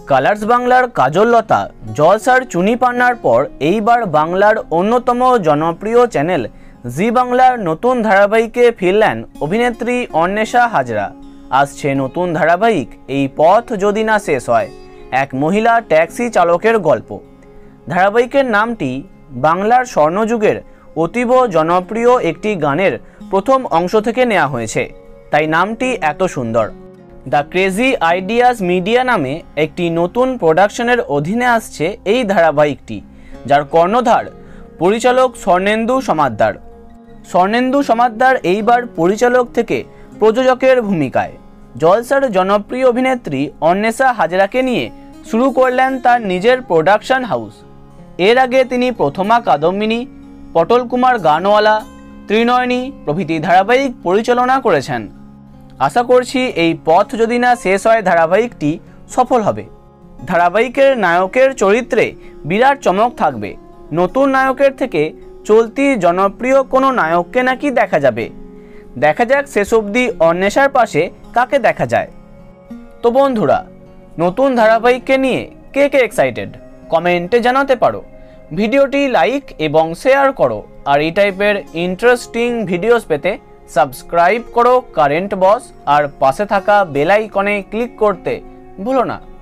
Colours বাংলার কাজললতা জলসার চুনি পান্নার পর এইবার বাংলার অন্যতম জনপ্রিয় চ্যানেল জি বাংলার নতুন ধারাবাহিকে ফিরলেন অভিনেত্রী অন্বেষা হাজরা। আসছে নতুন ধারাবাহিক এই পথ যদি না শেষ হয়, এক মহিলা ট্যাক্সি চালকের গল্প। ধারাবাহিকের নামটি বাংলার স্বর্ণযুগের অতীব জনপ্রিয় একটি গানের প্রথম অংশ থেকে নেওয়া হয়েছে, তাই নামটি এত সুন্দর। দ্য ক্রেজি আইডিয়াস মিডিয়া নামে একটি নতুন প্রোডাকশনের অধীনে আসছে এই ধারাবাহিকটি, যার কর্ণধার পরিচালক স্বর্ণেন্দু সমাদ্দার। স্বর্ণেন্দু সমাদ্দার এইবার পরিচালক থেকে প্রযোজকের ভূমিকায়। জলসার জনপ্রিয় অভিনেত্রী অন্বেষা হাজরাকে নিয়ে শুরু করলেন তার নিজের প্রোডাকশন হাউস। এর আগে তিনি প্রথমা কাদম্বিনী, পটল কুমার গানওয়ালা, ত্রিনয়নী প্রভৃতি ধারাবাহিক পরিচালনা করেছেন। আশা করছি এই পথ যদি না শেষ হয় ধারাবাহিকটি সফল হবে। ধারাবাহিকের নায়কের চরিত্রে বিরাট চমক থাকবে। নতুন নায়কের থেকে চলতি জনপ্রিয় কোনো নায়ককে নাকি দেখা যাবে। দেখা যাক শেষ অবধি অন্বেষার পাশে কাকে দেখা যায়। তো বন্ধুরা, নতুন ধারাবাহিককে নিয়ে কে কে এক্সাইটেড কমেন্টে জানাতে পারো। ভিডিওটি লাইক এবং শেয়ার করো, আর এই টাইপের ইন্টারেস্টিং ভিডিওস পেতে সাবস্ক্রাইব করো কারেন্ট বস, আর পাশে থাকা বেল আইকনে ক্লিক করতে ভুলো না।